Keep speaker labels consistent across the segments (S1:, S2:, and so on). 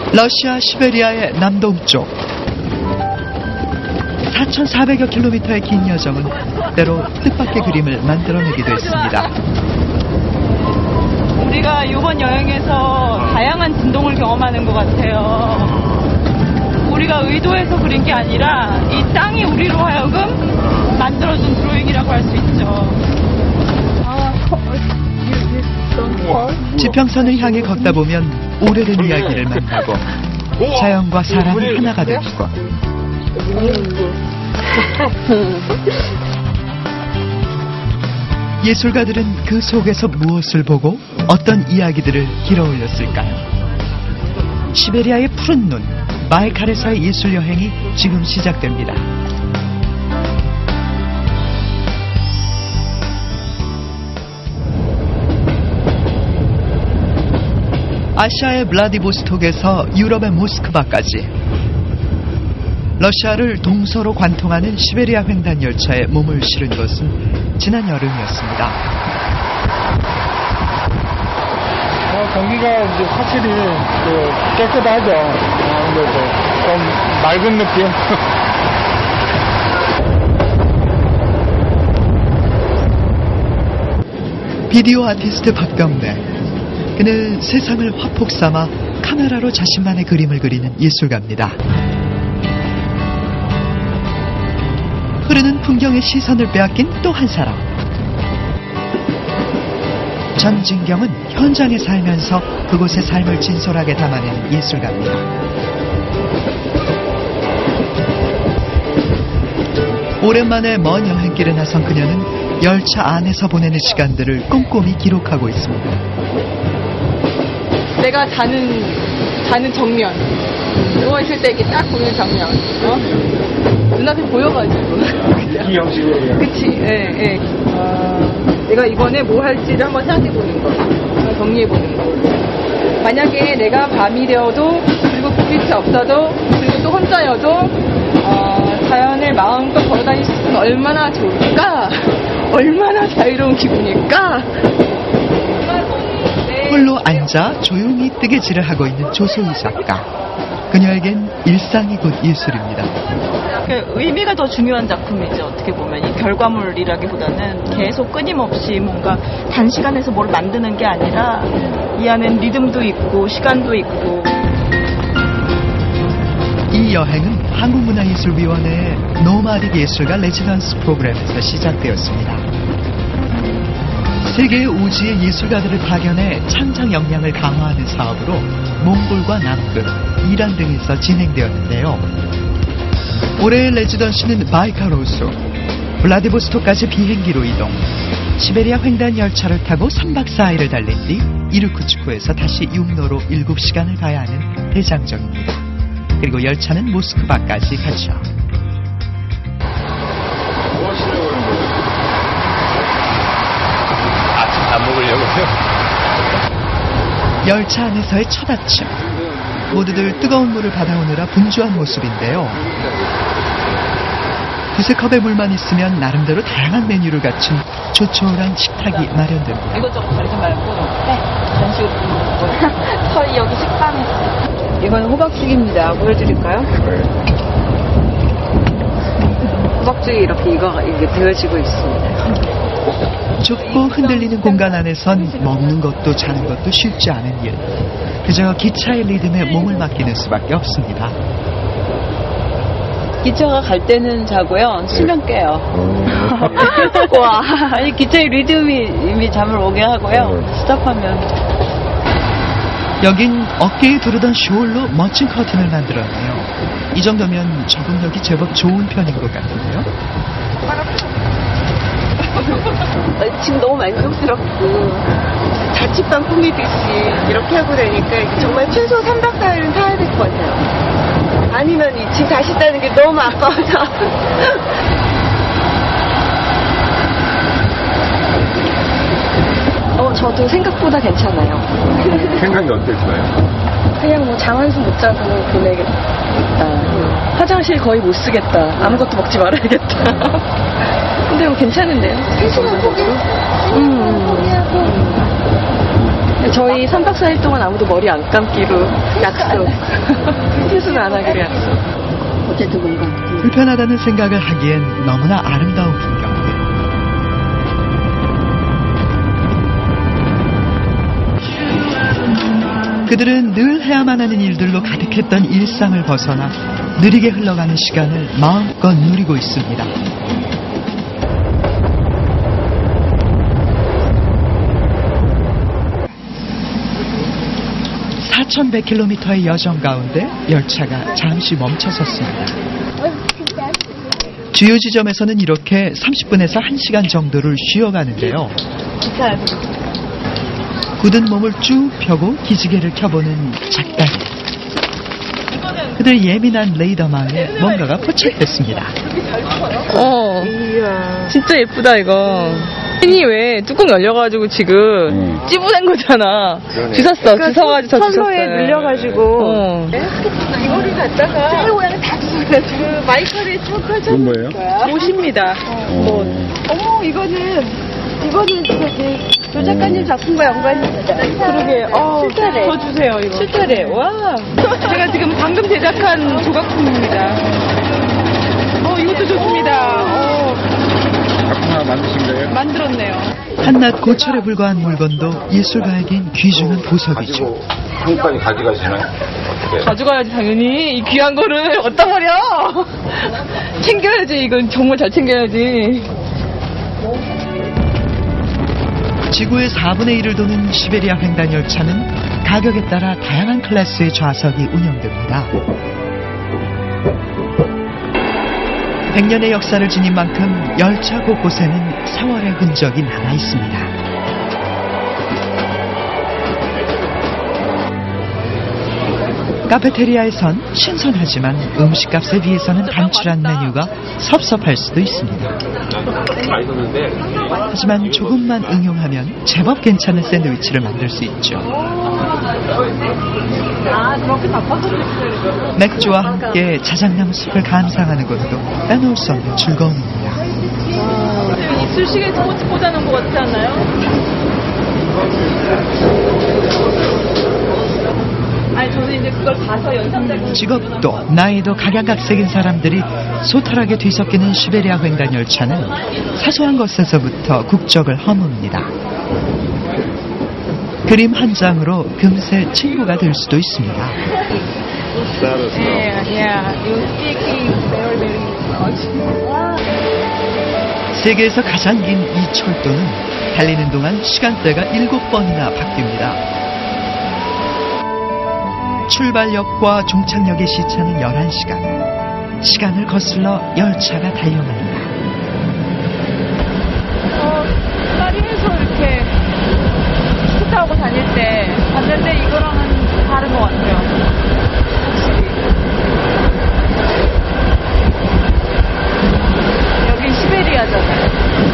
S1: 러시아 시베리아의 남동쪽 4,400여 킬로미터의 긴 여정은 때로 뜻밖의 그림을 만들어내기도 했습니다.
S2: 우리가 이번 여행에서 다양한 진동을 경험하는 것 같아요. 우리가 의도해서 그린 게 아니라 이 땅이 우리로 하여금 만들어준 드로잉이라고 할 수 있죠.
S1: 지평선을 향해 걷다 보면 오래된 이야기를 만나고 자연과 사람이 하나가 되는 것. 예술가들은 그 속에서 무엇을 보고 어떤 이야기들을 길어올렸을까요? 시베리아의 푸른 눈, 바이칼에서의 예술 여행이 지금 시작됩니다. 아시아의 블라디보스톡에서 유럽의 모스크바까지 러시아를 동서로 관통하는 시베리아 횡단 열차에 몸을 실은 것은 지난 여름이었습니다.
S3: 공기가 이제 확실히 깨끗하죠. 아무래도 좀 맑은 느낌.
S1: 비디오 아티스트 박경래. 그는 세상을 화폭 삼아 카메라로 자신만의 그림을 그리는 예술가입니다. 흐르는 풍경의 시선을 빼앗긴 또 한 사람. 전진경은 현장에 살면서 그곳의 삶을 진솔하게 담아내는 예술가입니다. 오랜만에 먼 여행길에 나선 그녀는 열차 안에서 보내는 시간들을 꼼꼼히 기록하고 있습니다.
S2: 내가 자는 정면, 누워있을 때 이렇게 딱 보는 정면, 눈앞에 보여가지고.
S3: 이 형식으로.
S2: 그치, 예. 내가 이번에 뭐 할지를 한번 생각해보는 거, 정리해보는 거. 만약에 내가 밤이려도, 그리고 불빛이 없어도, 그리고 또 혼자여도, 자연을 마음껏 걸어다닐 수 있으면 얼마나 좋을까? 얼마나 자유로운 기분일까?
S1: 홀로 앉아 조용히 뜨개질을 하고 있는 조소희 작가. 그녀에겐 일상이 곧 예술입니다.
S2: 의미가 더 중요한 작품이죠. 어떻게 보면 이 결과물이라기보다는 계속 끊임없이 뭔가 단시간에서 뭘 만드는 게 아니라 이 안엔 리듬도 있고 시간도 있고.
S1: 이 여행은 한국문화예술위원회의 노마딕 예술가 레지던스 프로그램에서 시작되었습니다. 세계의 오지의 예술가들을 파견해 창작 역량을 강화하는 사업으로 몽골과 남극, 이란 등에서 진행되었는데요. 올해의 레지던시는 바이칼호수, 블라디보스톡까지 비행기로 이동, 시베리아 횡단 열차를 타고 3박 4일을 달린 뒤 이르쿠츠크에서 다시 육로로 7시간을 가야 하는 대장정입니다. 그리고 열차는 모스크바까지 가죠.
S3: 안 먹으려고요?
S1: 열차 안에서의 첫 아침. 모두들 뜨거운 물을 받아오느라 분주한 모습인데요. 두세 컵의 물만 있으면 나름대로 다양한 메뉴를 갖춘 조촐한 식탁이 마련됩니다.
S2: 이것저것 가리지 말고 전식으로 저희 여기 식빵. 이건 호박죽입니다. 보여드릴까요? 호박죽이 이렇게 되어지고 있습니다.
S1: 좁고 흔들리는 공간 안에선 먹는 것도 자는 것도 쉽지 않은 일. 그저 기차의 리듬에 몸을 맡기는 수밖에 없습니다.
S4: 기차가 갈 때는 자고요. 쉬면 깨요. 와, 아니 기차의 리듬이 이미 잠을 오게 하고요. 스탑하면.
S1: 여긴 어깨에 두르던 숄로 멋진 커튼을 만들었네요. 이 정도면 적응력이 제법 좋은 편인 것 같은데요.
S4: 지금 너무 만족스럽고 자취방 꾸미듯이 이렇게 하고 다니까 정말 최소 3박 4일은 타야 될 것 같아요. 아니면 2층 다시 따는 게 너무 아까워서. 저도 생각보다 괜찮아요.
S3: 생각이 어땠어요?
S4: 그냥 뭐 장한숨 못 자고 보내겠다. 화장실 거의 못 쓰겠다. 아무것도 먹지 말아야겠다. 근데 뭐 괜찮은데요? 3시간 포기하고
S2: 저희 3박 4일 동안 아무도 머리 안 감기로 약속. 세수는 안 하기로 약속.
S4: 어쨌든 뭔가.
S1: 불편하다는 생각을 하기엔 너무나 아름다운 풍경들. 그들은 늘 해야만 하는 일들로 가득했던 일상을 벗어나 느리게 흘러가는 시간을 마음껏 누리고 있습니다. (4,100km의) 여정 가운데 열차가 잠시 멈춰섰습니다. 주요 지점에서는 이렇게 30분에서 1시간 정도를 쉬어가는데요. 굳은 몸을 쭉 펴고 기지개를 켜보는 작가들. 그들 예민한 레이더망에 뭔가가 포착됐습니다.
S2: 진짜 예쁘다 이거. 핀이 왜 뚜껑 열려가지고 지금 찌부된 거잖아. 주웠어. 주워가지고 더 주웠어요.
S4: 선로에 눌려가지고. 이거를 갖다가 새 모양을 다 주워가지고 마이크를 쭉 펼쳐.
S3: 이건 뭐예요?
S2: 옷입니다.
S4: 어머 이거는 조 작가님 작품과 연관이 있어요.
S2: 그러게.
S4: 실타래.
S2: 더 주세요 이거.
S4: 실타래. 와.
S2: 제가 지금 방금 제작한 조각품입니다. 이것도 좋습니다.
S3: 작품 하나 만드신 거예요?
S2: 만들었네요.
S1: 한낱 고철에 불과한 물건도 예술가에겐 귀중한 보석이죠.
S3: 한국까지 가져가시나요? 어떻게?
S2: 가져가야지 당연히. 이 귀한 거를 어디다 버려. 챙겨야지. 이건 정말 잘 챙겨야지.
S1: 지구의 4분의 1을 도는 시베리아 횡단 열차는 가격에 따라 다양한 클래스의 좌석이 운영됩니다. 100년의 역사를 지닌 만큼 열차 곳곳에는 세월의 흔적이 남아 있습니다. 카페테리아에선 신선하지만 음식값에 비해서는 단출한 메뉴가 섭섭할 수도 있습니다. 하지만 조금만 응용하면 제법 괜찮은 샌드위치를 만들 수 있죠. 맥주와 함께 자작나무 숲을 감상하는 것도 빼놓을 수 없는 즐거움입니다.
S2: 이쑤시개 꽂아놓은 것 같지 않나요? 아니 저는 이제 그걸 봐서 연상작용.
S1: 직업도 나이도 각양각색인 사람들이 소탈하게 뒤섞이는 시베리아 횡단 열차는 사소한 것에서부터 국적을 허뭅니다. 그림 한 장으로 금세 친구가 될 수도 있습니다. 세계에서 가장 긴 이 철도는 달리는 동안 시간대가 7번이나 바뀝니다. 출발역과 종착역의 시차는 11시간. 시간을 거슬러 열차가 달려갑니다.
S2: 파리에서 이렇게 스쿠터 타고 다닐 때 봤는데 이거랑은 다른 것 같아요. 확실히. 여긴 시베리아잖아요.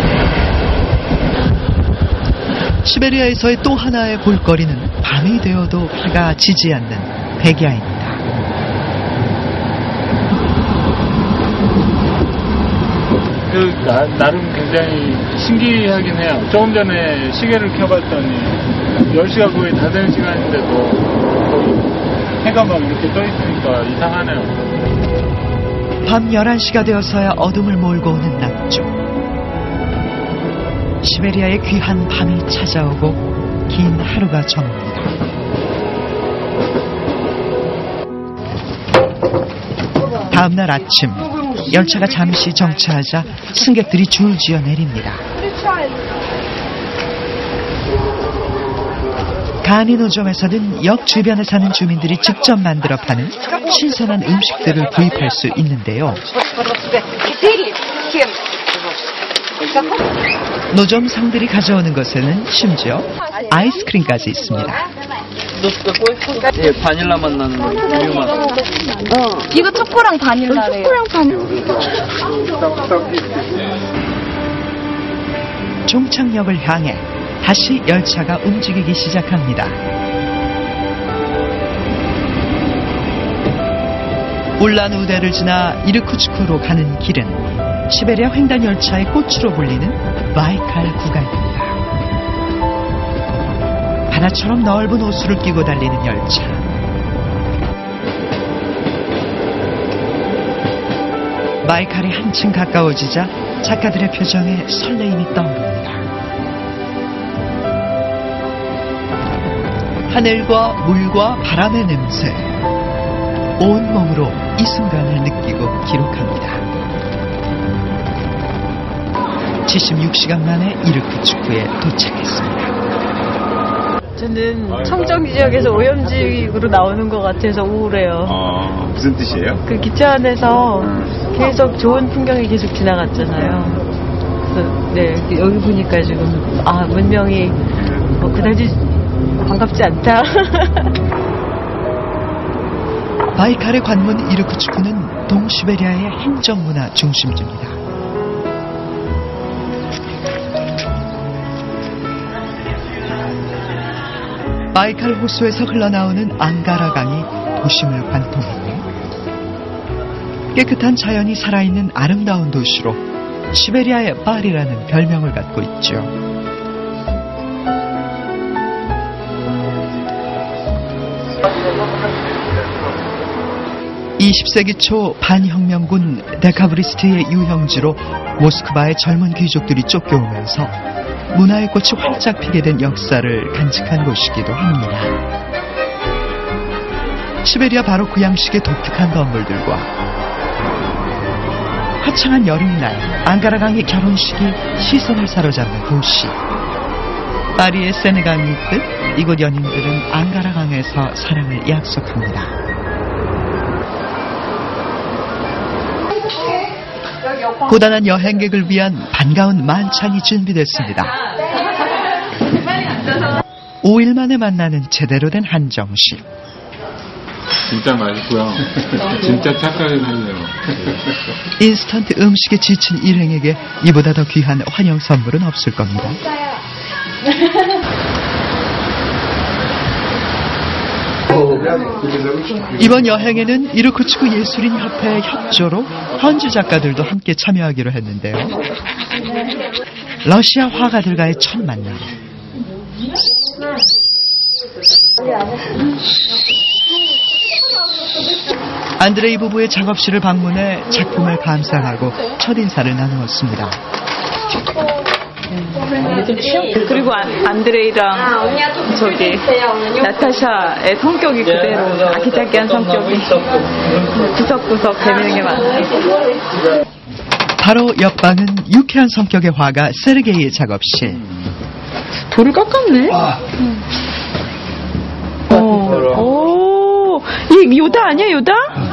S1: 시베리아에서의 또 하나의 볼거리는 밤이 되어도 해가 지지 않는 백야입니다.
S3: 나름 굉장히 신기하긴 해요. 조금 전에 시계를 켜봤더니 10시가 거의 다 되는 시간인데도 거의 해가 막 이렇게 떠 있으니까 이상하네요.
S1: 밤 11시가 되어서야 어둠을 몰고 오는 남쪽. 시베리아의 귀한 밤이 찾아오고 긴 하루가 저뭅니다. 다음날 아침, 열차가 잠시 정차하자 승객들이 줄지어 내립니다. 가니 노점에서는 역 주변에 사는 주민들이 직접 만들어 파는 신선한 음식들을 구입할 수 있는데요. 노점 상들이 가져오는 것에는 심지어 아이스크림까지 있습니다.
S5: 예, 바닐라 맛 나는 거, 우유 맛.
S6: 이거 초코랑 바닐라래요. 초코랑 바닐라.
S1: 종착역을 향해 다시 열차가 움직이기 시작합니다. 울란우데를 지나 이르쿠츠크로 가는 길은 시베리아 횡단 열차의 꽃으로 불리는 바이칼 구간입니다. 바다처럼 넓은 호수를 끼고 달리는 열차. 바이칼이 한층 가까워지자 작가들의 표정에 설레임이 떠오릅니다. 하늘과 물과 바람의 냄새, 온몸으로 이 순간을 느끼고 기록합니다. 76시간 만에 이르쿠츠크에 도착했습니다.
S7: 저는 청정 지역에서 오염지로 나오는 것 같아서 우울해요.
S8: 무슨 뜻이에요?
S7: 그 기차 안에서 계속 좋은 풍경이 계속 지나갔잖아요. 그래서 네, 여기 보니까 지금 문명이 그다지 반갑지 않다.
S1: 바이칼의 관문 이르쿠츠크는 동시베리아의 행정문화 중심지입니다. 바이칼 호수에서 흘러나오는 앙가라 강이 도심을 관통하고 깨끗한 자연이 살아있는 아름다운 도시로 시베리아의 파리라는 별명을 갖고 있죠. (20세기) 초 반혁명군 데카브리스트의 유형지로 모스크바의 젊은 귀족들이 쫓겨오면서 문화의 꽃이 활짝 피게 된 역사를 간직한 곳이기도 합니다. 시베리아 바로크 양식의 독특한 건물들과 화창한 여름날 앙가라강의 결혼식이 시선을 사로잡는 도시. 파리의 세네강이 있듯 이곳 연인들은 앙가라강에서 사랑을 약속합니다. 고단한 여행객을 위한 반가운 만찬이 준비됐습니다. 5일 만에 만나는 제대로 된 한정식.
S3: 진짜 맛있고요. 진짜 착하게 살려요.
S1: 인스턴트 음식에 지친 일행에게 이보다 더 귀한 환영 선물은 없을 겁니다. 이번 여행에는 이르쿠츠크 예술인협회의 협조로 현지 작가들도 함께 참여하기로 했는데요. 러시아 화가들과의 첫 만남. 안드레이 부부의 작업실을 방문해 작품을 감상하고 첫인사를 나누었습니다.
S7: 그리고 안드레이랑 나타샤의 성격이 그대로 아기자기한 성격이 구석구석 재밌는 게 많아요.
S1: 바로 옆방은 유쾌한 성격의 화가 세르게이의 작업실.
S2: 돌을 깎았네. 이 요다 아니야, 요다?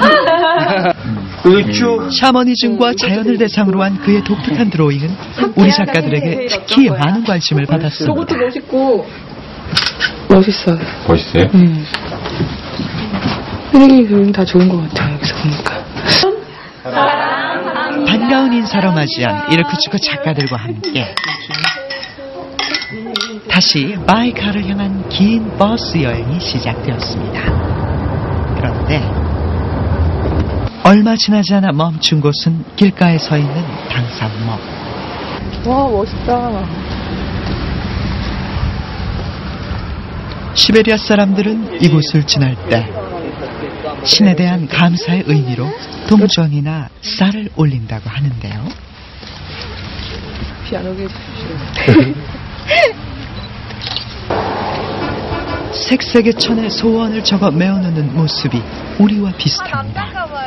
S1: 샤머니즘과 자연을 대상으로 한 그의 독특한 드로잉은 우리 작가들에게 특히 많은 관심을 받았습니다.
S2: 저것도 멋있고 멋있어요.
S3: 멋있어요?
S2: 쓰레기 드로잉 다 좋은 것 같아요, 여기서 보니까.
S1: 반가운 인사로 맞이한 이르쿠츠크 작가들과 함께 다시 바이칼을 향한 긴 버스 여행이 시작되었습니다. 그런데 얼마 지나지 않아 멈춘 곳은 길가에 서 있는 당산목.
S2: 와, 멋있다.
S1: 시베리아 사람들은 이곳을 지날 때 신에 대한 감사의 의미로 동전이나 쌀을 올린다고 하는데요.
S2: 비 안 오게 해주십시오.
S1: 색색의 소원을 적어 메어놓는 모습이 우리와 비슷합니다.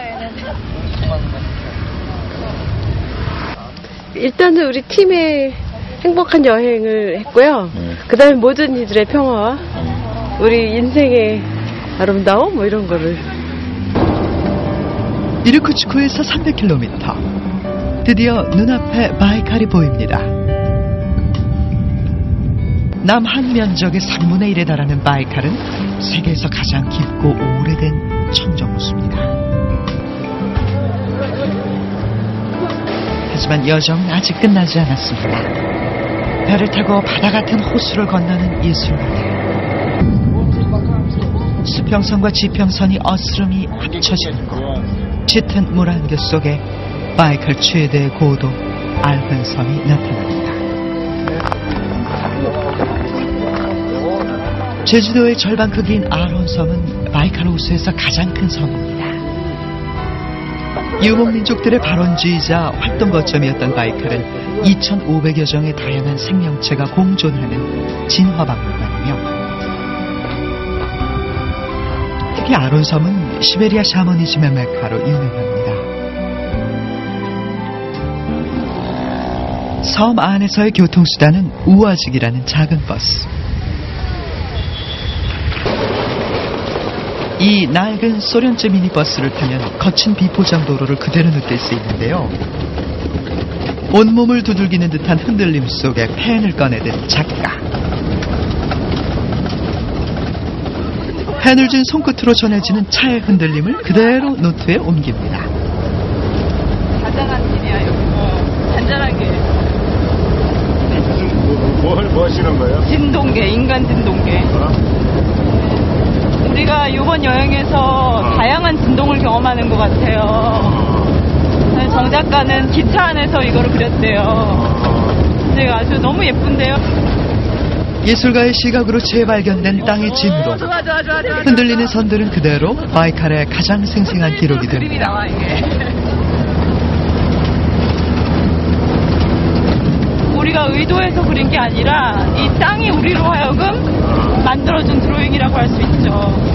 S4: 일단은 우리 팀의 행복한 여행을 했고요. 그 다음에 모든 이들의 평화와 우리 인생의 아름다움 뭐 이런 거를.
S1: 이르쿠츠크에서 300km. 드디어 눈앞에 바이칼이 보입니다. 남한 면적의 3분의 1에 달하는 바이칼은 세계에서 가장 깊고 오래된 청정호수입니다. 하지만 여정은 아직 끝나지 않았습니다. 배를 타고 바다 같은 호수를 건너는 예술가들. 수평선과 지평선이 어스름이 합쳐지는 곳. 짙은 물안개 속에 바이칼 최대의 고도 알펜섬이 나타납니다. 제주도의 절반 크기인 아론섬은 바이칼 호수에서 가장 큰 섬입니다. 유목민족들의 발원지이자 활동 거점이었던 바이칼은 2,500여 종의 다양한 생명체가 공존하는 진화박물관이며 특히 아론섬은 시베리아 샤머니즘의 메카로 유명합니다. 섬 안에서의 교통수단은 우아직이라는 작은 버스. 이 낡은 소련제 미니버스를 타면 거친 비포장 도로를 그대로 느낄 수 있는데요. 온몸을 두들기는 듯한 흔들림 속에 펜을 꺼내든 작가. 펜을 쥔 손끝으로 전해지는 차의 흔들림을 그대로 노트에 옮깁니다.
S2: 잔잔한 길이야, 여기. 잔잔하게.
S3: 뭐 하시는 거예요?
S2: 진동계, 인간 진동계. 우리가 이번 여행에서 다양한 진동을 경험하는 것 같아요. 정 작가는 기차 안에서 이거를 그렸대요. 근데 아주 너무 예쁜데요.
S1: 예술가의 시각으로 재발견된 땅의 진동.
S2: 좋아.
S1: 흔들리는 선들은 그대로 바이칼의 가장 생생한 기록이
S2: 그림이
S1: 됩니다.
S2: 나와, 이게. 우리가 의도해서 그린 게 아니라 이 땅이 우리로 하여금 만들어준 드로잉이라고 할 수 있죠.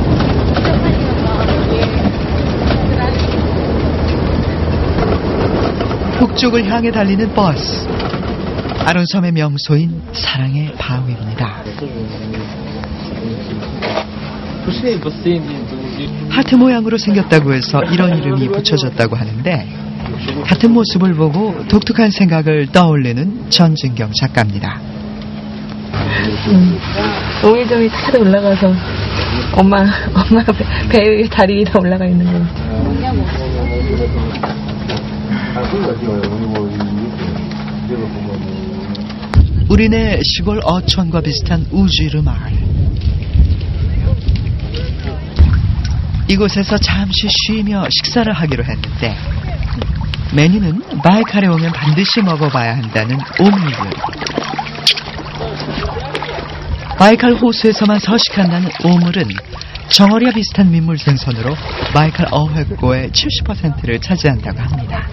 S1: 북쪽을 향해 달리는 버스. 아론섬의 명소인 사랑의 바위입니다. 하트 모양으로 생겼다고 해서 이런 이름이 붙여졌다고 하는데 같은 모습을 보고 독특한 생각을 떠올리는 전진경 작가입니다.
S7: 오일점이 다 올라가서 엄마 배 위에 다리 위에 올라가 있는 거.
S1: 우리네 시골 어촌과 비슷한 우지르 마을. 이곳에서 잠시 쉬며 식사를 하기로 했는데 메뉴는 바이칼에 오면 반드시 먹어봐야 한다는 오물 요리. 바이칼 호수에서만 서식한다는 오물은 정어리와 비슷한 민물 생선으로 바이칼 어획고의 70%를 차지한다고 합니다.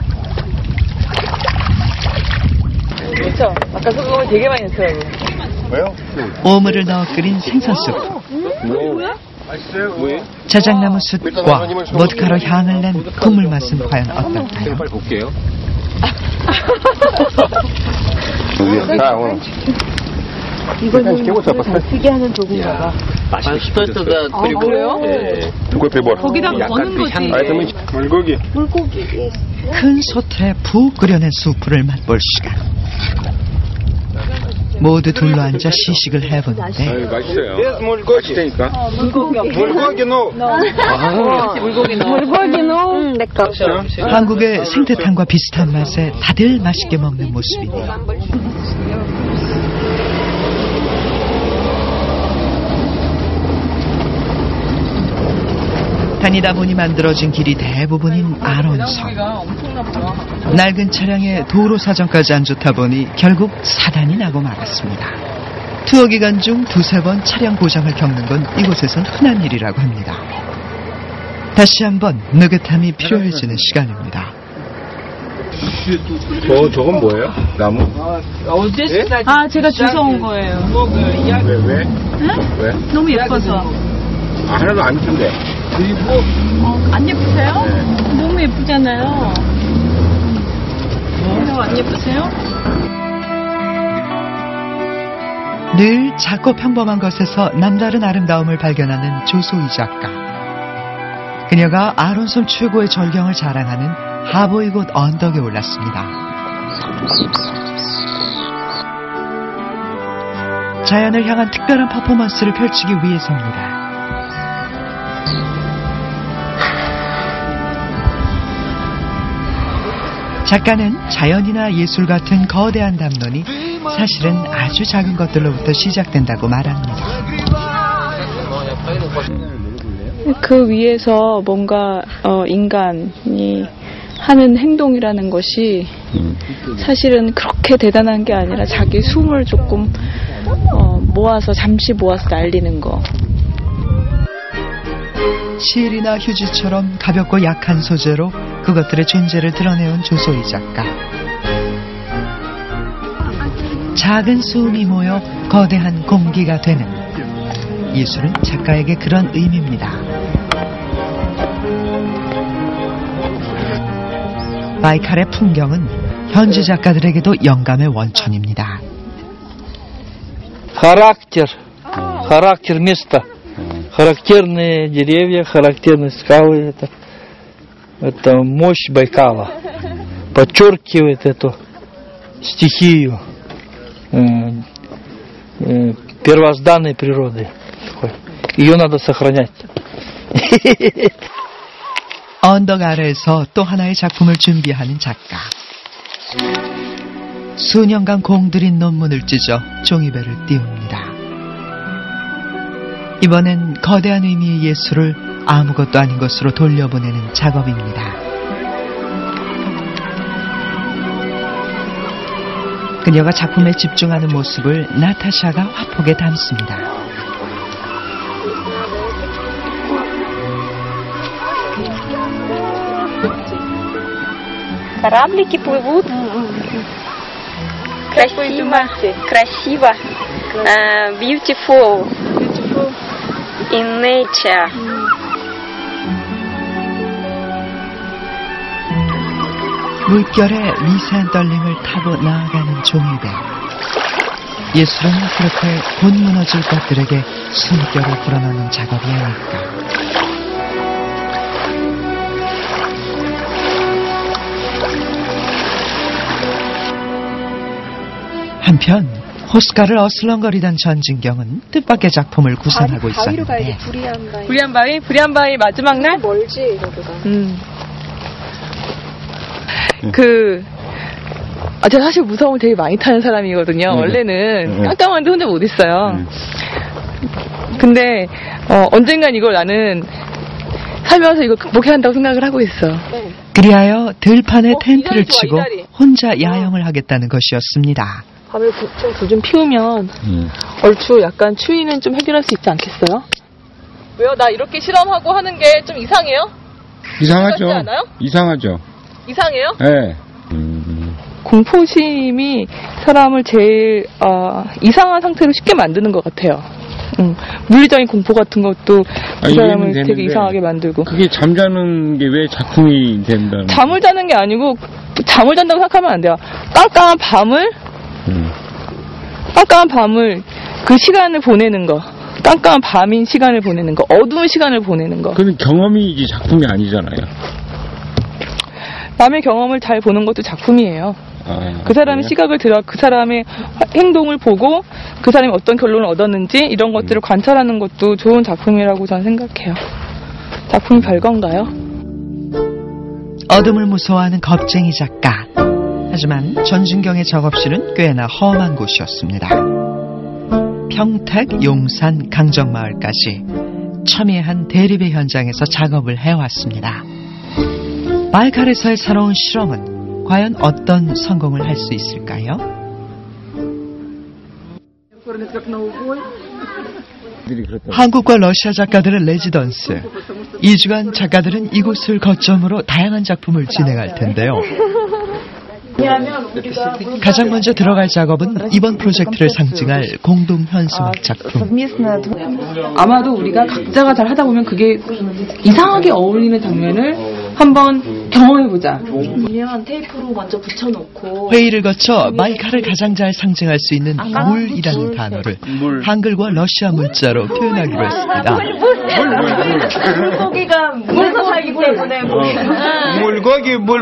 S7: 그렇죠. 아까 소금을 되게 많이 넣더라고요.
S3: 왜요?
S1: 오물을 넣어 끓인 생선숲.
S3: 맛있어요? 왜?
S1: 자작나무 숯과 모드카로 향을 낸 국물 맛은 과연 어떨까요?
S3: 빨리 볼게요.
S7: 이거는 잘 쓰게 하는 도구인가 봐.
S2: 그래요? 거기다가 거는 거지.
S3: 물고기.
S1: 큰 솥에 푹 끓여낸 수프를 맛볼 시간. 모두 둘러앉아 시식을 해보는데
S3: 맛있어요. 맛있다니까. 물고기 넣어.
S6: 물고기 넣어. 내 거.
S1: 한국의 생태탕과 비슷한 맛에 다들 맛있게 먹는 모습이네요. 다니다 보니 만들어진 길이 대부분인 아론섬. 낡은 차량에 도로 사정까지 안 좋다 보니 결국 사단이 나고 말았습니다. 투어 기간 중 2-3번 차량 고장을 겪는 건 이곳에선 흔한 일이라고 합니다. 다시 한번 느긋함이 필요해지는 시간입니다.
S3: 저건 뭐예요? 나무?
S2: 아, 제가 주워온 거예요.
S3: 왜? 왜?
S2: 너무 예뻐서.
S3: 하나도 안 이쁜데.
S2: 안 예쁘세요?
S3: 네.
S2: 너무 예쁘잖아요. 안 예쁘세요?
S1: 늘 작고 평범한 것에서 남다른 아름다움을 발견하는 조소희 작가. 그녀가 아론섬 최고의 절경을 자랑하는 하보이곶 언덕에 올랐습니다. 자연을 향한 특별한 퍼포먼스를 펼치기 위해서입니다. 작가는 자연이나 예술 같은 거대한 담론이 사실은 아주 작은 것들로부터 시작된다고 말합니다.
S8: 그 위에서 뭔가 인간이 하는 행동이라는 것이 사실은 그렇게 대단한 게 아니라 자기 숨을 조금 잠시 모아서 날리는 거.
S1: 실이나 휴지처럼 가볍고 약한 소재로 그것들의 존재를 드러내온 조소희 작가. 작은 수음이 모여 거대한 공기가 되는 예술은 작가에게 그런 의미입니다. 바이칼의 풍경은 현지 작가들에게도 영감의 원천입니다.
S9: характер места, характерные деревья, характерные скалы, это мощь Байкала, подчеркивает эту стихию первозданной природы. Ее надо сохранять.
S1: 언덕 아래에서 또 하나의 작품을 준비하는 작가. 수년간 공들인 논문을 찢어 종이배를 띄웁니다. 이번엔 거대한 의미의 예술을 아무것도 아닌 것으로 돌려보내는 작업입니다. 그녀가 작품에 집중하는 모습을 나타샤가 화폭에 담습니다.
S6: Кораблики плывут. Красиво. Beautiful. In nature.
S1: 물결의 미세한 떨림을 타고 나아가는 종이배. 예술은 그렇게 곧 무너질 것들에게 숨결을 불어넣는 작업이 아닐까. 한편 호숫가를 어슬렁거리던 전진경은 뜻밖의 작품을 구상하고 있었는데.
S2: 불이한 바위 마지막 날?
S6: 멀지 여기가.
S2: 제가 사실 무서움을 되게 많이 타는 사람이거든요. 원래는 깜깜한데 혼자 못 있어요. 근데 언젠간 이걸 나는 살면서 이거 극복해야 한다고 생각을 하고 있어.
S1: 그리하여 들판에 텐트를 치고 혼자 야영을 하겠다는 것이었습니다.
S2: 밤에 불 좀 피우면 얼추 약간 추위는 좀 해결할 수 있지 않겠어요? 왜요? 나 이렇게 실험하고 하는 게 좀 이상해요?
S10: 이상하죠.
S2: 않아요?
S10: 이상하죠.
S2: 이상해요?
S10: 네.
S2: 공포심이 사람을 제일 이상한 상태로 쉽게 만드는 것 같아요. 물리적인 공포 같은 것도 그 사람을 되게 이상하게 만들고.
S10: 그게 잠자는 게 왜 작품이 된다는?
S2: 잠을 자는 게 아니고 잠을 잔다고 생각하면 안 돼요. 깜깜한 밤을 그 시간을 보내는 거. 깜깜한 밤인 시간을 보내는 거. 어두운 시간을 보내는 거.
S10: 그건 경험이지 작품이 아니잖아요.
S2: 남의 경험을 잘 보는 것도 작품이에요. 그 사람의 시각을 들어 그 사람의 행동을 보고 그 사람이 어떤 결론을 얻었는지 이런 것들을 관찰하는 것도 좋은 작품이라고 저는 생각해요. 작품이 별건가요?
S1: 어둠을 무서워하는 겁쟁이 작가. 하지만 전진경의 작업실은 꽤나 험한 곳이었습니다. 평택, 용산, 강정마을까지 첨예한 대립의 현장에서 작업을 해왔습니다. 바이칼에서의 새로운 실험은 과연 어떤 성공을 할 수 있을까요? 한국과 러시아 작가들의 레지던스. 2주간 작가들은 이곳을 거점으로 다양한 작품을 진행할 텐데요. 가장 먼저 들어갈 작업은 이번 프로젝트를 상징할 공동 현수막 작품.
S2: 아마도 우리가 각자가 잘 하다 보면 그게 이상하게 어울리는 장면을 한번 경험해보자.
S6: 그냥 테이프로 먼저 붙여놓고
S1: 회의를 거쳐 바이칼을 가장 잘 상징할 수 있는 물이라는 단어를 한글과 러시아 문자로 표현하기로 했습니다.
S6: 물고기가 물에서 살기 때문에
S10: 물고기 물.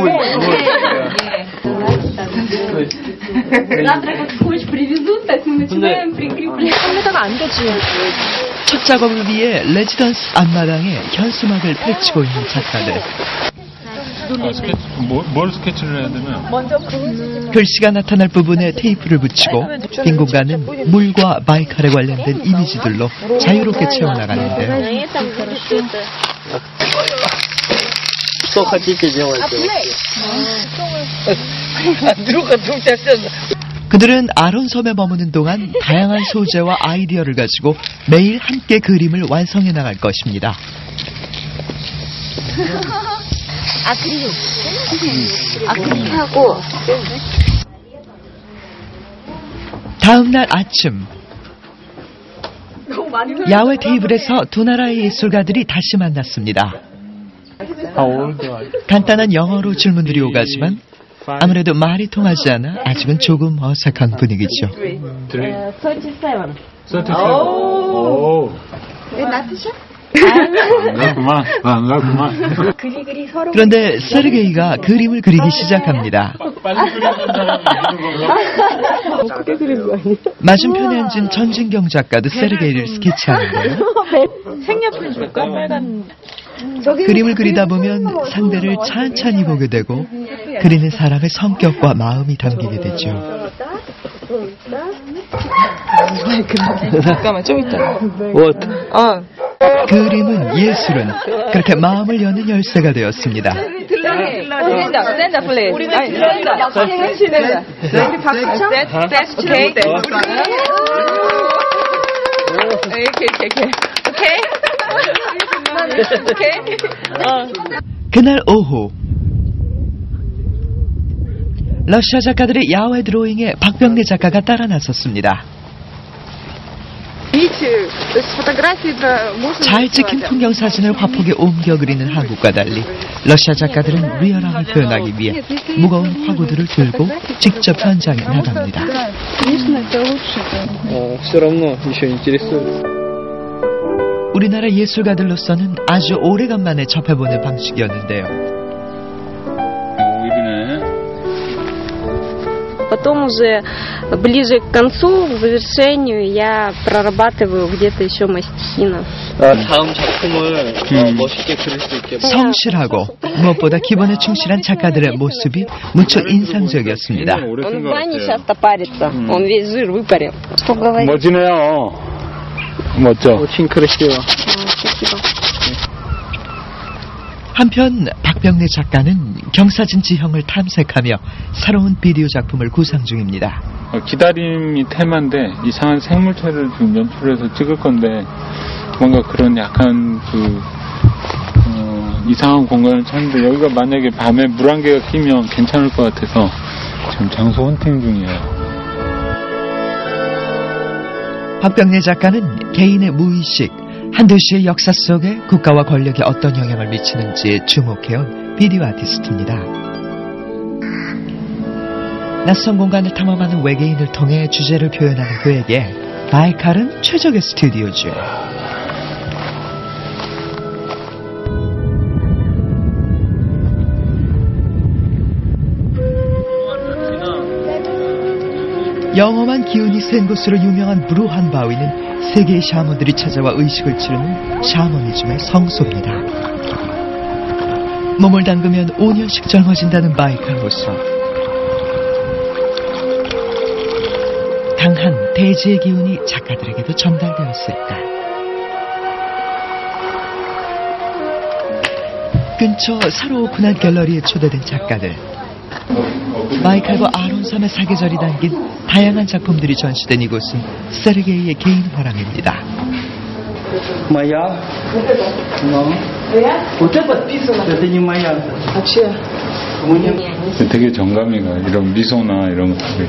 S1: 첫 작업을 위해 레지던스 앞마당에 현수막을 펼치고 있는 작가들.
S3: 뭘 스케치를 해야 되나?
S1: 글씨가 나타날 부분에 테이프를 붙이고 빈 공간은 물과 바이칼에 관련된 이미지들로 자유롭게 채워나가는데요.
S5: Что хотите делать?
S1: 그들은 아론섬에 머무는 동안 다양한 소재와 아이디어를 가지고 매일 함께 그림을 완성해 나갈 것입니다.
S4: 아크릴하고
S1: 다음 날 아침 야외 테이블에서 두 나라의 예술가들이 다시 만났습니다. 간단한 영어로 질문들이 오가지만 아무래도 말이 통하지 않아 아직은 조금 어색한 분위기죠.
S3: 37. 오.
S4: 왜 나트셔?
S3: 반갑구만.
S1: 그런데 세르게이가 그림을 그리기 시작합니다.
S3: 빨리 그리는 사람이 이기는 건가?
S1: 맞은편에 앉은 전진경 작가도 세르게이를 스케치하는데요.
S7: 색연필 줄까? 빨간.
S1: 그림을 그리다 보면 상대를 찬찬히 보게 되고 그리는 사람의 성격과 마음이 담기게 되죠.
S2: 잠깐만 좀 있다.
S1: 그림은 예술은 그렇게 마음을 여는 열쇠가 되었습니다.
S2: 스탠다 플레이. 우리 스탠다. 우리 박수쳐. 오케이. 오케이.
S1: 그날 오후 러시아 작가들의 야외 드로잉에 박병래 작가가 따라 나섰습니다. 잘 찍힌 풍경 사진을 화폭에 옮겨 그리는 한국과 달리 러시아 작가들은 리얼함을 표현하기 위해 무거운 화구들을 들고 직접 현장에 나갑니다. 우리나라 예술가들로서는 아주 오래간만에 접해보는 방식이었는데요.
S6: Потом уже ближе к концу, к завершению, я прорабатываю где-то еще мастихина.
S5: 다음 작품을 멋있게 그릴 수 있게.
S1: 성실하고 무엇보다 기본에 충실한 작가들의 모습이 무척 인상적이었습니다.
S6: Он в бане часто парится, он весь жир выпарил. Что говорить?
S3: 멋지네요. 멋져.
S5: очень красиво.
S6: Спасибо.
S1: 한편 박병래 작가는 경사진 지형을 탐색하며 새로운 비디오 작품을 구상 중입니다.
S3: 기다림이 테마인데 이상한 생물체를 좀 연출해서 찍을 건데 뭔가 그런 약간 이상한 공간을 찾는데 여기가 만약에 밤에 물안개가 끼면 괜찮을 것 같아서 지금 장소 헌팅 중이에요.
S1: 박병래 작가는 개인의 무의식, 한 도시의 역사 속에 국가와 권력이 어떤 영향을 미치는지에 주목해온 비디오 아티스트입니다. 낯선 공간을 탐험하는 외계인을 통해 주제를 표현하는 그에게 바이칼은 최적의 스튜디오죠. 영험한 기운이 센 곳으로 유명한 브루한 바위는 세계의 샤먼들이 찾아와 의식을 치르는 샤머니즘의 성소입니다. 몸을 담그면 5년씩 젊어진다는 바이칼 호수. 강한 대지의 기운이 작가들에게도 전달되었을까. 근처 새로 오픈한 갤러리에 초대된 작가들. 바이칼과 아론섬의 사계절이 담긴 다양한 작품들이 전시된 이곳은 세르게이의 개인 화랑입니다.
S9: Моя. Вот это подписано. Это не моя. Вообще.
S3: 되게 정감이가 이런 미소나 이런 것들이.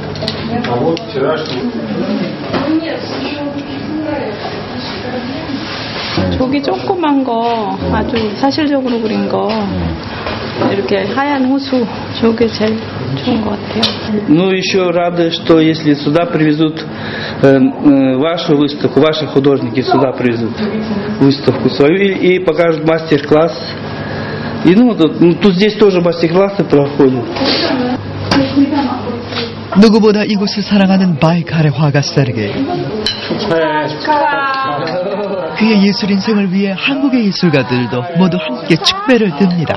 S8: 저기 조그만 거 아주 사실적으로 그린 거 이렇게 하얀 호수 저게 제일 좋은 것 같아요.
S9: Ну, еще рады, что если сюда привезут вашу выставку, ваши художники сюда привезут выставку свою и покажут мастер-класс. И тут здесь тоже мастер-классы проходят.
S1: 누구보다 이곳을 사랑하는 바이칼의 화가 세르게이. 그의 예술 인생을 위해 한국의 예술가들도 모두 함께 축배를 듭니다.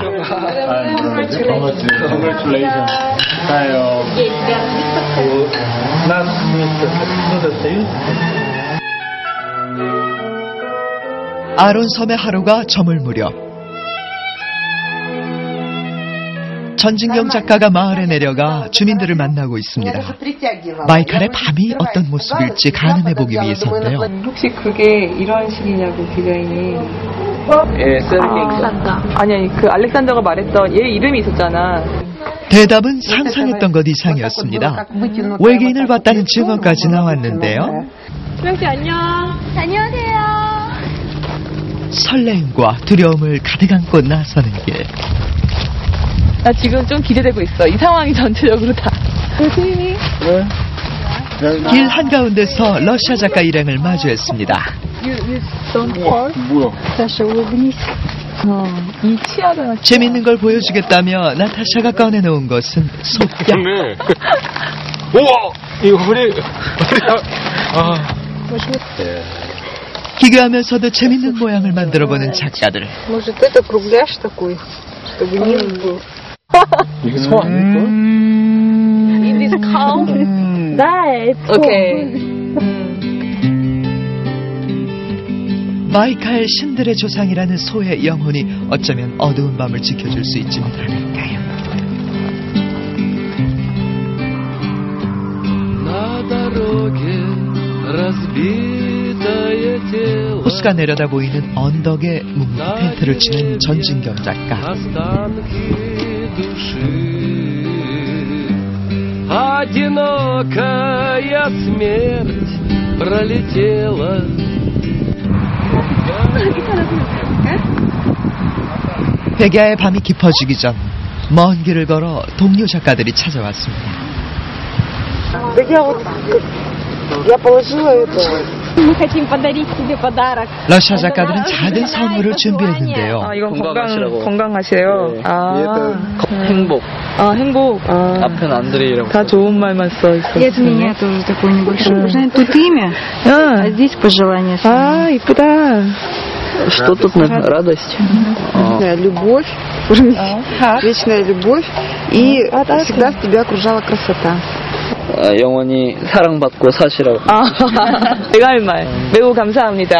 S1: 아론섬의 하루가 저물 무렵 전진경 작가가 마을에 내려가 주민들을 만나고 있습니다. 바이칼의 밤이 어떤 모습일지 가늠해보기 위해서인데요.
S2: 혹시 그게 이런 식이냐고 디자인이. 아니 그 알렉산더가 말했던 얘 이름이 있었잖아.
S1: 대답은 상상했던 것 이상이었습니다. 외계인을 봤다는 증언까지 나왔는데요.
S6: 수명씨 안녕. 안녕하세요.
S1: 설레임과 두려움을 가득 안고 나서는 길.
S2: 나 지금 좀 기대되고 있어. 이 상황이 전체적으로 다. 교수님이.
S1: 길 한가운데서 러시아 작가 일행을 마주했습니다.
S3: 뭐야?
S2: 이 치아가.
S1: 재밌는 걸 보여주겠다며 나타샤가 꺼내놓은 것은 속약.
S10: 우와! 이거 허리.
S1: 기괴하면서도 재밌는 모양을 만들어보는 작가들.
S3: 이게 소 아닐까?
S2: 오케이.
S1: 바이칼 신들의 조상이라는 소의 영혼이 어쩌면 어두운 밤을 지켜줄 수 있지는 않을까요? 호수가 내려다 보이는 언덕에 묵는 텐트를 치는 전진경 작가. 백야의 밤이 깊어지기 전 먼 길을 걸어 동료 작가들이 찾아왔습니다. 러시아 작가들은 작은 선물을 준비했는데요.
S2: 이건 건강하시래요.
S5: 네. 행복.
S2: 행복.
S5: 앞에는 안드레이라고.
S2: 다 좋은 말만 써 있어.
S11: Это у меня тоже такое небольшое. Нужно тут имя, а здесь пожелание.
S2: 이쁘다.
S5: Что тут радость?
S11: Любовь, вечная любовь и всегда тебя окружала красота.
S5: 영원히 사랑받고 사시라고.
S2: 내가 할 말. 매우 감사합니다.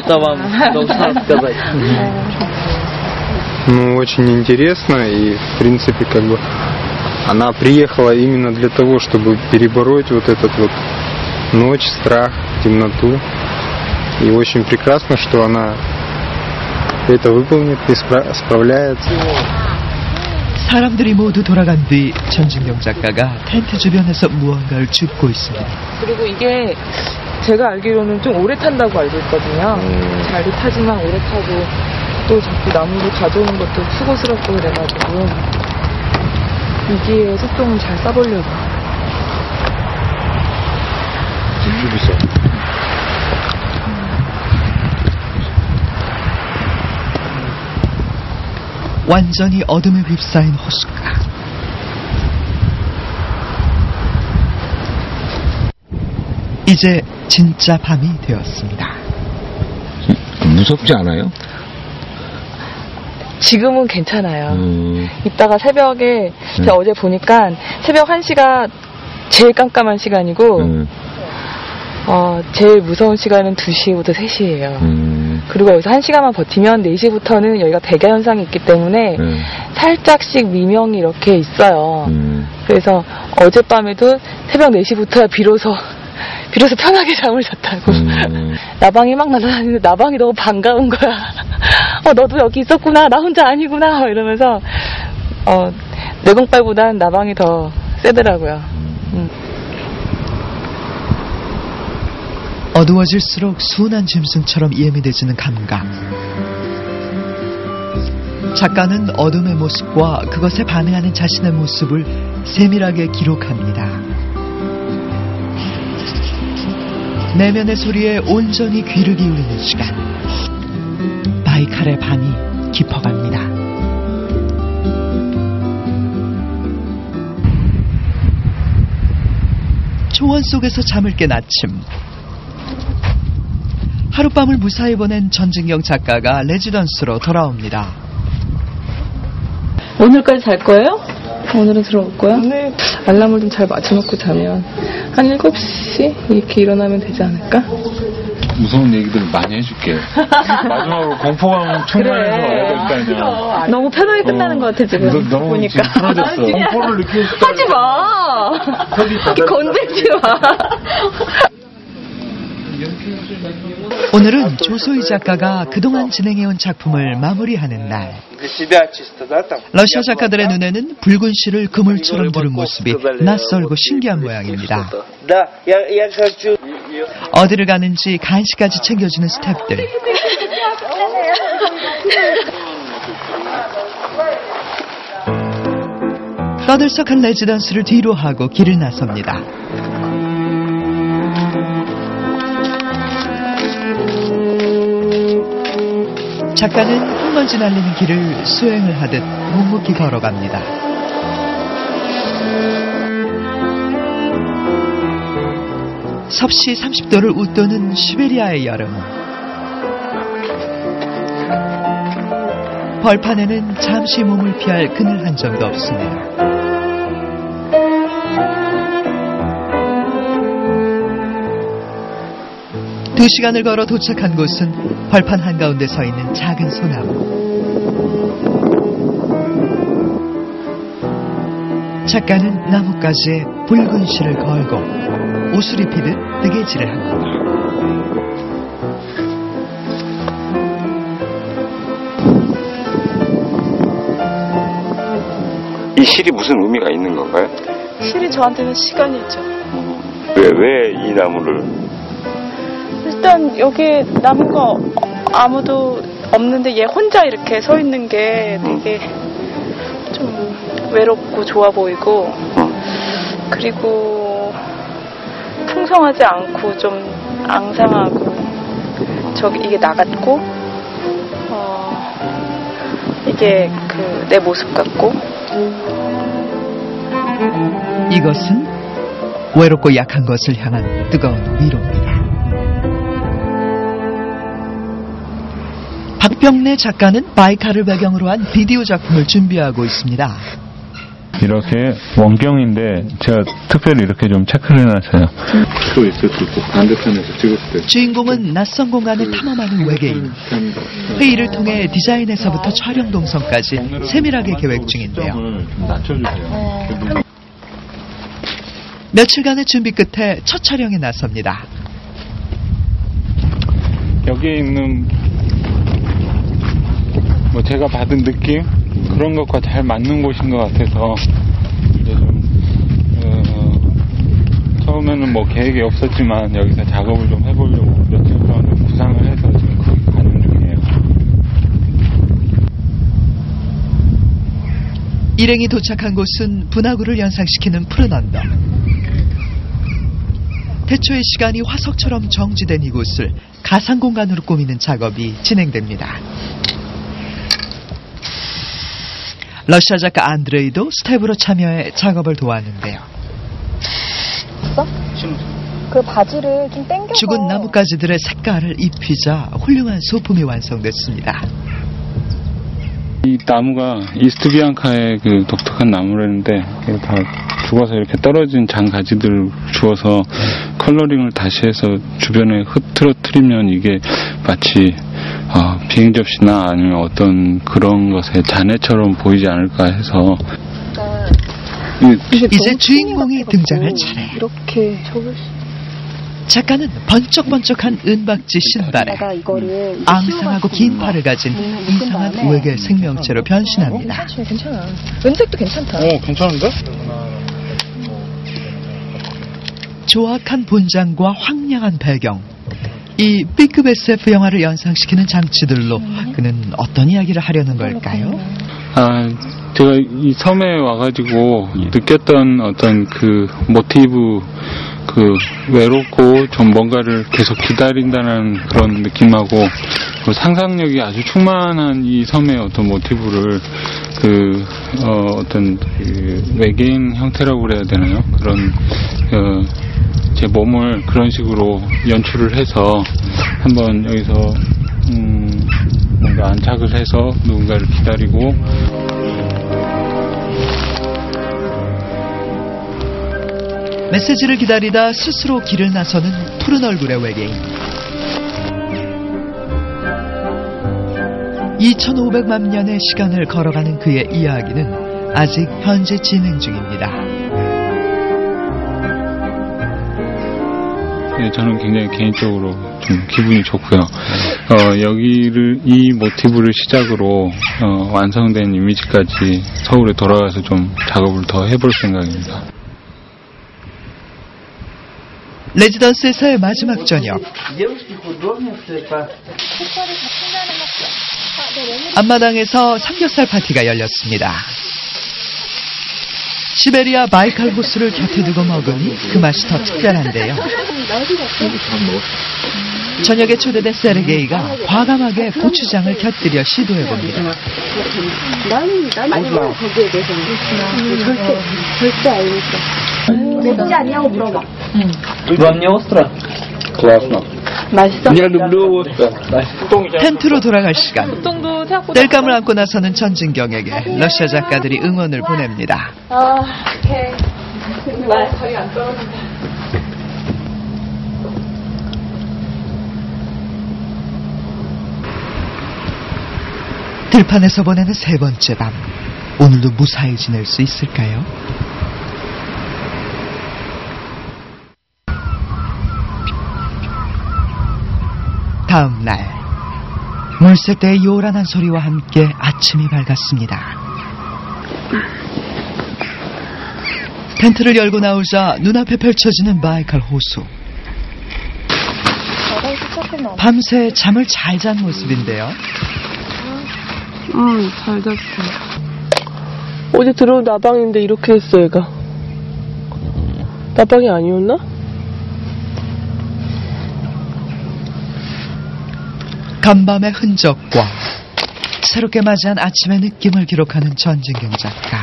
S12: Ну, очень интересно, и, в принципе, как бы, она приехала именно для того, чтобы перебороть вот этот вот ночь, страх, темноту. И очень прекрасно, что она это выполнит и справляется.
S1: 사람들이 모두 돌아간 뒤 전진경 작가가 텐트 주변에서 무언가를 줍고 있습니다.
S2: 그리고 이게 제가 알기로는 좀 오래 탄다고 알고 있거든요. 잘도 타지만 오래 타고 또 자꾸 나무를 가져오는 것도 수고스럽고 그래가지고 이기의 속성을 잘 써보려고.
S1: 완전히 어둠에 휩싸인 호숫가. 이제 진짜 밤이 되었습니다.
S10: 무섭지 않아요?
S2: 지금은 괜찮아요. 이따가 새벽에 제가 어제 보니까 새벽 1시가 제일 깜깜한 시간이고 제일 무서운 시간은 2시부터 3시예요. 그리고 여기서 1시간만 버티면 4시부터는 여기가 백야 현상이 있기 때문에 살짝씩 미명이 이렇게 있어요. 그래서 어젯밤에도 새벽 4시부터야 비로소 편하게 잠을 잤다고. 나방이 막 날아다니는데 나방이 너무 반가운 거야. 너도 여기 있었구나. 나 혼자 아니구나. 이러면서 내공빨보단 나방이 더 세더라고요.
S1: 어두워질수록 순한 짐승처럼 예민해지는 감각. 작가는 어둠의 모습과 그것에 반응하는 자신의 모습을 세밀하게 기록합니다. 내면의 소리에 온전히 귀를 기울이는 시간. 바이칼의 밤이 깊어갑니다. 초원 속에서 잠을 깬 아침. 하룻밤을 무사히 보낸 전진경 작가가 레지던스로 돌아옵니다.
S2: 오늘까지 잘 거예요? 오늘은 들어올 거야? 네. 알람을 좀 잘 맞춰놓고 자면 한 7시 이렇게 일어나면 되지 않을까?
S3: 무서운 얘기들 많이 해줄게. 마지막으로 공포감 충분해서 와야 될 거 아니야.
S11: 너무 편하게 끝나는 것 같아 지금.
S3: 너무
S11: 보니까.
S3: 지금 풀어졌어. 공포를 느끼고 싶다.
S11: 하지 마. 건들지 마.
S1: 오늘은 조소희 작가가 그동안 진행해온 작품을 마무리하는 날. 러시아 작가들의 눈에는 붉은 실을 그물처럼 두른 모습이 낯설고 신기한 모양입니다. 어디를 가는지 간식까지 챙겨주는 스태프들. 떠들썩한 레지던스를 뒤로 하고 길을 나섭니다. 작가는 흙먼지 날리는 길을 수행을 하듯 묵묵히 걸어갑니다. 섭씨 30도를 웃도는 시베리아의 여름. 벌판에는 잠시 몸을 피할 그늘 한 점도 없습니다. 두 시간을 걸어 도착한 곳은 벌판 한가운데 서 있는 작은 소나무. 작가는 나뭇가지에 붉은 실을 걸고 옷을 입히듯 뜨개질을 합니다.
S13: 이 실이 무슨 의미가 있는 건가요?
S8: 실이 저한테는 시간이죠.
S13: 왜 이 나무를?
S8: 일단 여기 나무가 아무도 없는데 얘 혼자 이렇게 서 있는 게 되게 좀 외롭고 좋아 보이고, 그리고 풍성하지 않고 좀 앙상하고, 이게 나 같고, 이게 내 모습 같고.
S1: 이것은 외롭고 약한 것을 향한 뜨거운 위로입니다. 박병래 작가는 바이칼을 배경으로 한 비디오 작품을 준비하고 있습니다.
S3: 이렇게 원경인데 제가 특별히 이렇게 좀 체크를 해놨어요. 또 있을 수 있고 반대편에서 찍을 때.
S1: 주인공은 낯선 공간을 탐험하는 외계인. 회의를 통해 디자인에서부터 촬영 동선까지 세밀하게 계획 중인데요.
S3: 낮춰주세요.
S1: 며칠간의 준비 끝에 첫 촬영에 나섭니다.
S3: 여기에 있는 제가 받은 느낌 그런 것과 잘 맞는 곳인 것 같아서 이제 좀 처음에는 계획이 없었지만 여기서 작업을 좀 해보려고 며칠 동안 구상을 해서 지금 거기 가는 중이에요.
S1: 일행이 도착한 곳은 분화구를 연상시키는 푸른 언덕. 태초의 시간이 화석처럼 정지된 이곳을 가상공간으로 꾸미는 작업이 진행됩니다. 러시아 작가 안드레이도 스텝으로 참여해 작업을 도왔는데요.
S14: 그 바지를 좀 당겨서
S1: 죽은 나뭇가지들의 색깔을 입히자 훌륭한 소품이 완성됐습니다.
S3: 이 나무가 이스트비앙카의 그 독특한 나무라는데 다 죽어서 이렇게 떨어진 장가지들을 주워서 컬러링을 다시 해서 주변에 흐트러뜨리면 이게 마치 비행접시나 아니면 어떤 그런 것의 잔해처럼 보이지 않을까 해서
S1: 이제 주인공이 등장할 차례.
S14: 이렇게
S1: 작가는 번쩍번쩍한 은박지 신발에 앙상하고 긴 팔을 가진 이상한 외계 생명체로 변신합니다.
S14: 괜찮아. 은색도 괜찮다.
S3: 괜찮은데?
S1: 조악한 분장과 황량한 배경, 이 B급 SF 영화를 연상시키는 장치들로 그는 어떤 이야기를 하려는 걸까요?
S3: 제가 이 섬에 와가지고 느꼈던 어떤 그 모티브, 외롭고 좀 뭔가를 계속 기다린다는 그런 느낌하고 상상력이 아주 충만한 이 섬의 어떤 모티브를 어떤 외계인 형태라고 그래야 되나요? 그런 제 몸을 그런 식으로 연출을 해서 한번 여기서 뭔가 안착을 해서 누군가를 기다리고
S1: 메시지를 기다리다 스스로 길을 나서는 푸른 얼굴의 외계인. 2500만 년의 시간을 걸어가는 그의 이야기는 아직 현재 진행 중입니다.
S3: 네, 저는 굉장히 개인적으로 좀 기분이 좋고요. 이 모티브를 시작으로 완성된 이미지까지 서울에 돌아가서 좀 작업을 더 해볼 생각입니다.
S1: 레지던스에서의 마지막 저녁. 앞마당에서 삼겹살 파티가 열렸습니다. 시베리아 바이칼 호수를 곁에 두고 먹으니 그 맛이 더 특별한데요. 저녁에 초대된 세르게이가 과감하게 고추장을 곁들여 시도해봅니다.
S4: 나는 거기에 대해서는 절대 알겠어. 맵지 않냐고 물어봐.
S5: Вам не остро? Классно.
S2: 맛있어?
S5: Я люблю остро.
S1: 텐트로 돌아갈 시간. 땔감을 안고 나서는 전진경에게 러시아 작가들이 응원을 보냅니다.
S2: 오케이. 정말 거의 안 떨어진다.
S1: 들판에서 보내는 세 번째 밤. 오늘도 무사히 지낼 수 있을까요? 다음 날 물새떼의 요란한 소리와 함께 아침이 밝았습니다. 텐트를 열고 나오자 눈앞에 펼쳐지는 바이칼 호수. 밤새 잠을 잘 잔 모습인데요.
S2: 잘 잤어. 어제 들어온 나방인데 이렇게 했어, 얘가. 나방이 아니었나?
S1: 간밤의 흔적과 새롭게 맞이한 아침의 느낌을 기록하는 전진경 작가.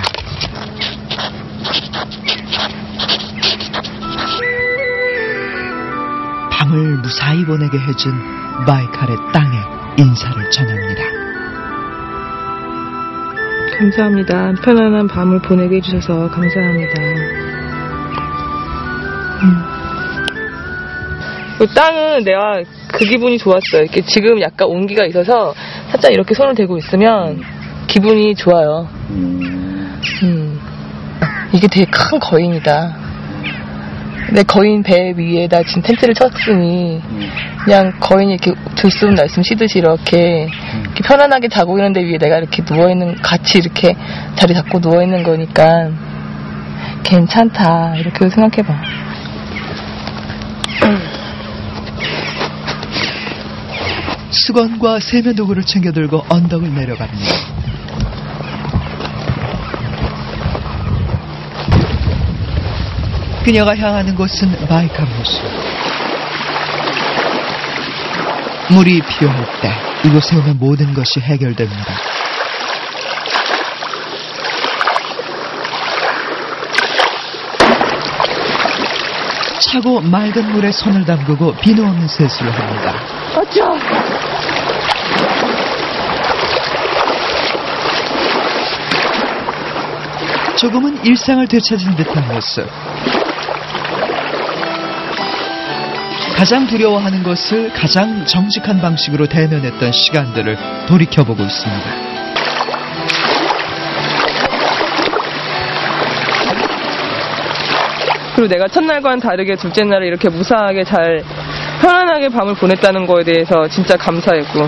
S1: 밤을 무사히 보내게 해준 바이칼의 땅에 인사를 전합니다.
S2: 감사합니다. 편안한 밤을 보내게 해주셔서 감사합니다. 그 땅은 내가 그 기분이 좋았어요. 이렇게 지금 약간 온기가 있어서 살짝 이렇게 손을 대고 있으면 기분이 좋아요. 이게 되게 큰 거인이다. 내 거인 배 위에다 지금 텐트를 쳤으니 그냥 거인이 이렇게 들숨 날숨 쉬듯이 이렇게 편안하게 자고 있는데 위에 내가 이렇게 누워있는, 같이 이렇게 자리 잡고 누워있는 거니까 괜찮다. 이렇게 생각해봐.
S1: 수건과 세면도구를 챙겨들고 언덕을 내려갑니다. 그녀가 향하는 곳은 바이칼 호수. 물이 필요할 때 이곳에 오면 모든 것이 해결됩니다. 차고 맑은 물에 손을 담그고 비누 없는 세수를 합니다. 조금은 일상을 되찾은 듯한 모습. 가장 두려워하는 것을 가장 정직한 방식으로 대면했던 시간들을 돌이켜보고 있습니다.
S2: 그리고 내가 첫날과는 다르게 둘째 날에 이렇게 무사하게 잘 편안하게 밤을 보냈다는 거에 대해서 진짜 감사했고,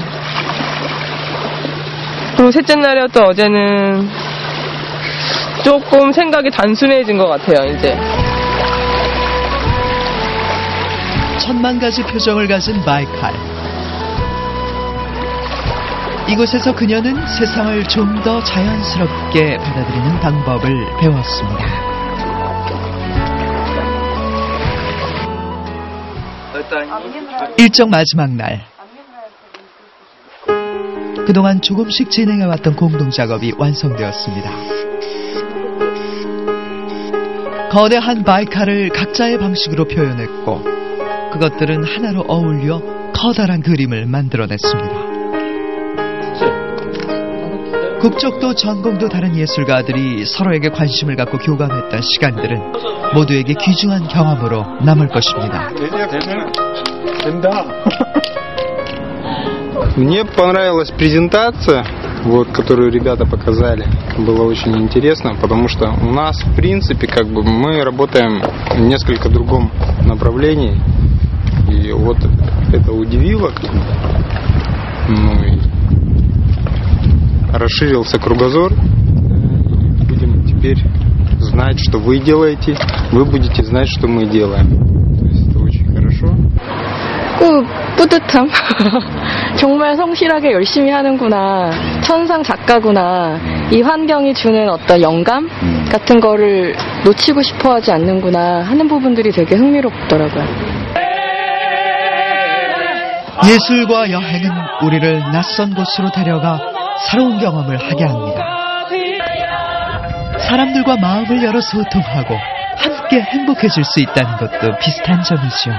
S2: 그리고 셋째 날이었던 어제는 조금 생각이 단순해진 것 같아요. 이제
S1: 천만 가지 표정을 가진 바이칼. 이곳에서 그녀는 세상을 좀 더 자연스럽게 받아들이는 방법을 배웠습니다. 일정 마지막 날, 그동안 조금씩 진행해왔던 공동작업이 완성되었습니다. 거대한 바이칼을 각자의 방식으로 표현했고, 그것들은 하나로 어울려 커다란 그림을 만들어냈습니다. 국적도 전공도 다른 예술가들이 서로에게 관심을 갖고 교감했던 시간들은 모두에게 귀중한 경험으로 남을 것입니다.
S3: 된다.
S12: Мне понравилась презентация, вот, которую ребята показали. Было очень интересно, потому что у нас, в принципе, как бы мы работаем в несколько другом направлении. И вот это удивило. Ну и расширился кругозор. Будем теперь знать, что вы делаете. Вы будете знать, что мы делаем. То есть это очень хорошо.
S15: 뿌듯함. 정말 성실하게 열심히 하는구나. 천상 작가구나. 이 환경이 주는 어떤 영감 같은 거를 놓치고 싶어 하지 않는구나 하는 부분들이 되게 흥미롭더라고요.
S1: 예술과 여행은 우리를 낯선 곳으로 데려가 새로운 경험을 하게 합니다. 사람들과 마음을 열어 소통하고 함께 행복해질 수 있다는 것도 비슷한 점이죠.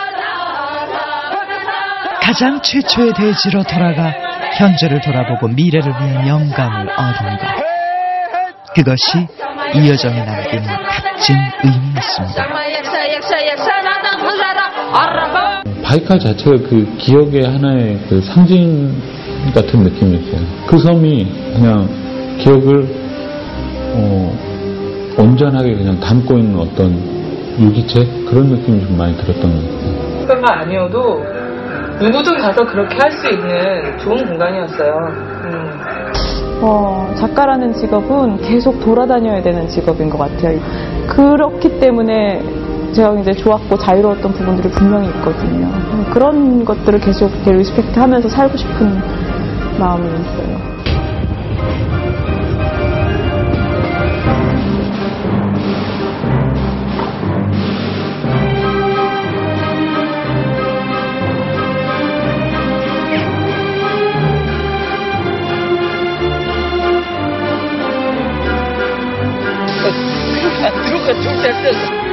S1: 가장 최초의 대지로 돌아가 현재를 돌아보고 미래를 위한 영감을 얻은 것. 그것이 이 여정에 남기는 값진 의미였습니다.
S16: 바이칼 자체가 그 기억의 하나의 그 상징 같은 느낌이었어요. 그 섬이 그냥 기억을 온전하게 그냥 담고 있는 어떤 유기체 그런 느낌이 좀 많이 들었던 것 같아요.
S2: 뿐만 아니어도 누구든 가서 그렇게 할 수 있는 좋은 공간이었어요.
S17: 작가라는 직업은 계속 돌아다녀야 되는 직업인 것 같아요. 그렇기 때문에 제가 이제 좋았고 자유로웠던 부분들이 분명히 있거든요. 그런 것들을 계속 리스펙트하면서 살고 싶은 마음이 있어요.
S2: Друг от друга